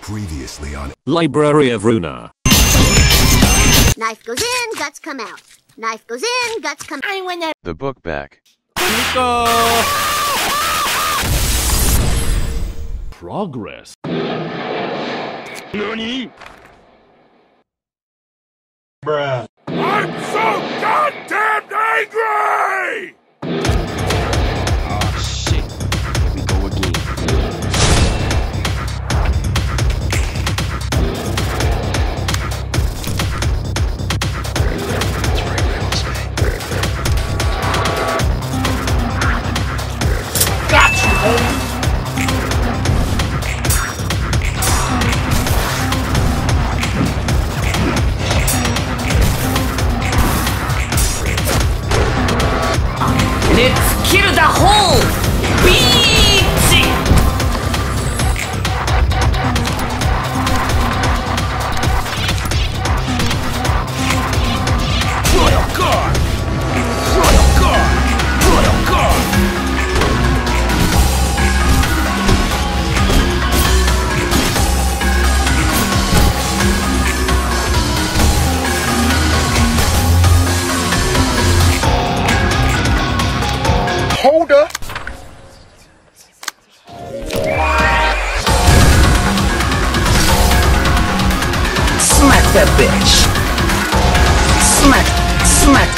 Previously on Library of Ruina. Knife goes in, guts come out. Knife goes in, guts come out. I win it. The book back. Progress. NANI? Bruh. I'm so goddamn angry! Oh shit. Here we go again. Got you, homie! Let's kill the whole beach! Royal Guard! Royal Guard! Royal Guard! Hold up. Smack that bitch! Smack! Smack!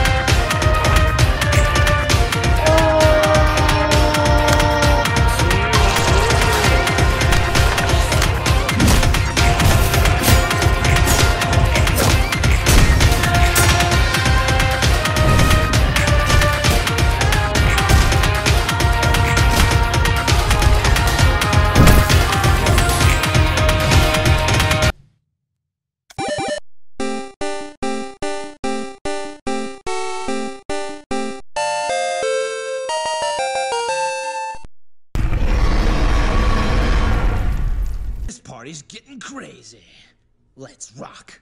This party's getting crazy. Let's rock.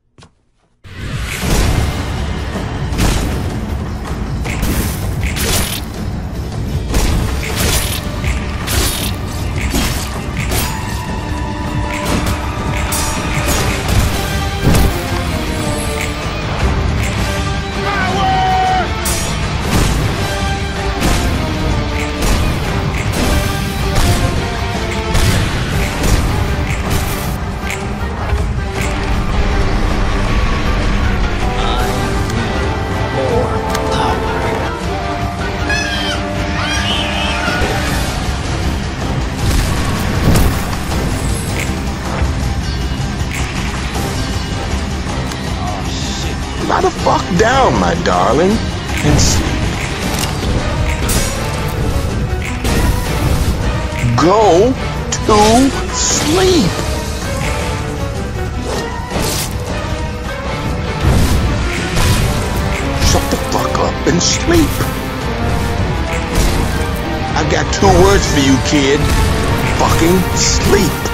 Lie the fuck down, my darling, and sleep. Go to sleep. Shut the fuck up and sleep. I got 2 words for you, kid. Fucking sleep.